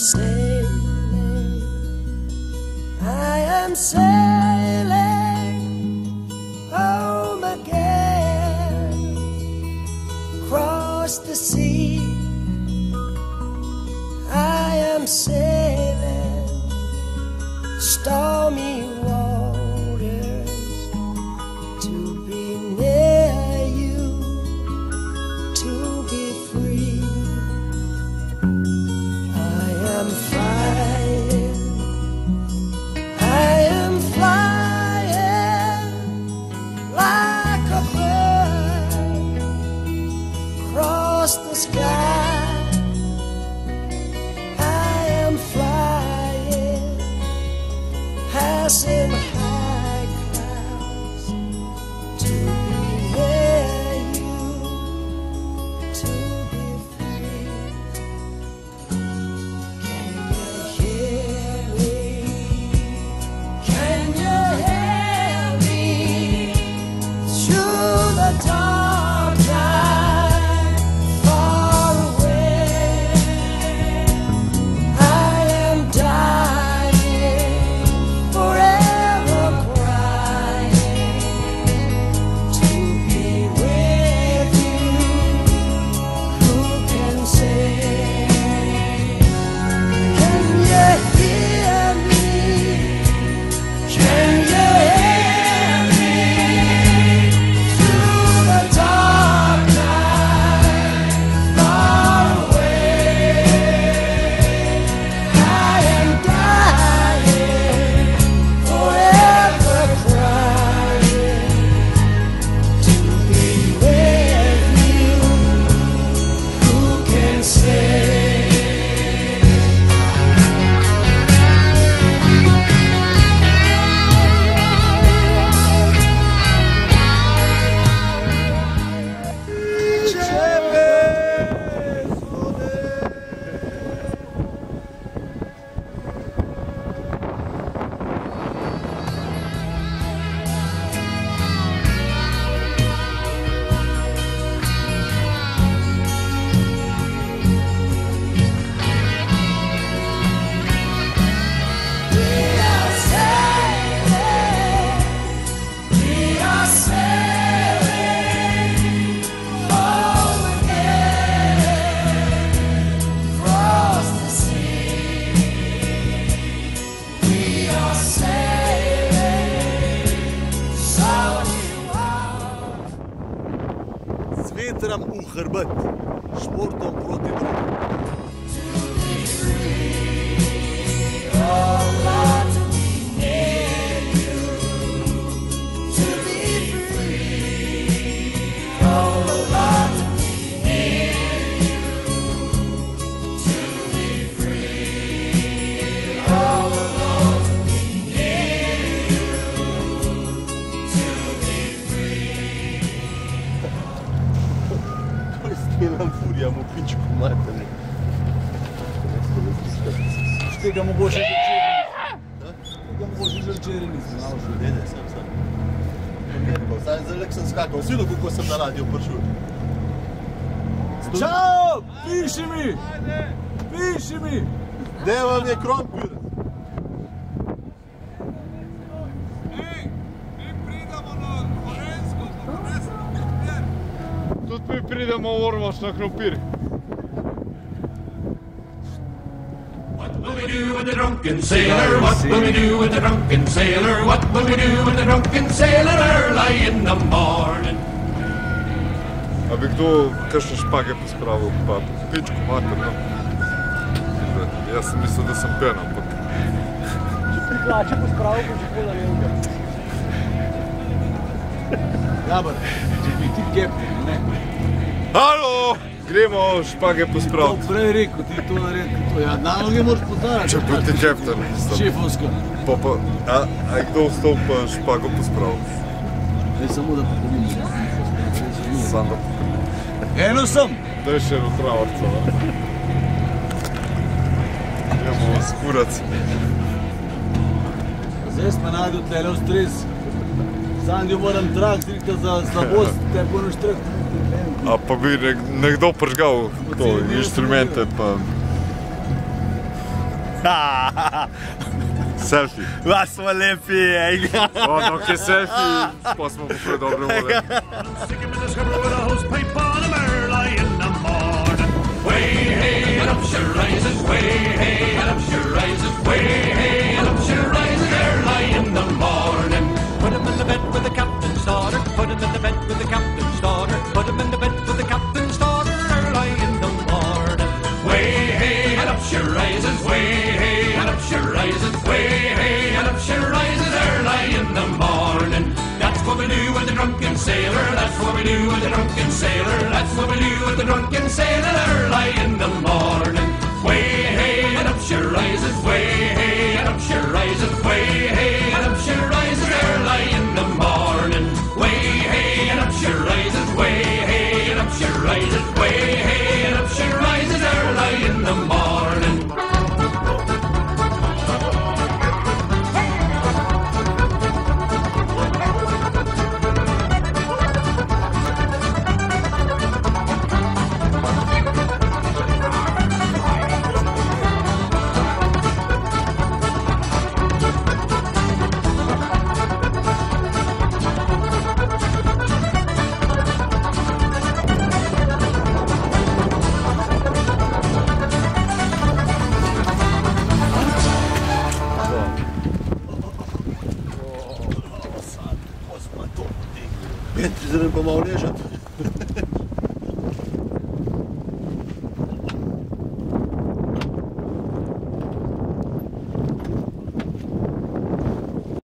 sailing home again across the sea. I am sailing stormy waters to be near you, to be free. I am flying, I am flying like a bird across the sky. Passing high clouds to be near you, to be free. Can you hear me? Can you hear me? Through the dark night, far away, I am dying. Vetram v hrbet, športom proti drugim. Furiamo pinci cu matele. Știi că mă boșe de cerini. Știi că mă boșe de cerini. Dede, sam. Stai înțeleg să-mi scacă. O silu cu o să-mi da radio pe jur. Ciao! Piși-mi! Piși-mi! Deva mi-e krompir. Тут ми прийдемо Орваш на кропір. What will we do with the drunken sailor? What will we do with the drunken sailor? What will we do with the drunken sailor early in the morning? Аби kdo kakšne špage pospravil, pa pičku materno. Jaz sem mislil, da sem pen, ampak... Če priklače pospravil, bo že pola velika. Dobar, če bi ti kepni, ne? Halo! Gremo špage pospraviti. To prej rekel, ti to naredi. Ja, naloge moraš poznati. Če bi ti kepten. Šefovsko. A je kdo vstop pa špago pospraviti? Ne, samo da pokolim. Sam da pokolim. Eno sem. Daj še eno travarco. Idemo skurac. Zdaj smo najdel tlele v stres. Sandjo moram trak, zrika za slabost, te ponoš trak. A pa bi nekdo pržgal to, inštrumente pa... Selfie. Va smo lepi, Dok je selfie, pa smo pa dobro voleli. Stick him in the scupper with a hose pipe on him early in the morning. Way hey and up she rises, way hey and up she rises, way hey and up she rises early in the morning. Put him in the bed with the captain's daughter, put him in the bed with the captain's daughter, put him in the bed with the captain's daughter early in the morning. Way hey and up she rises, way hey and up she rises, way hey and up she rises early in the morning. That's what we do with the drunken sailor, that's what we do with the drunken sailor, that's what we do with the drunken sailor early in the morning. Way hey and up she rises, way hey and up she rises, way hey and up she rises early in the morning. Way hey and up she rises, way hey and up she rises, way hey and up she rises early in the morning. Pet zrn pa malo ležati.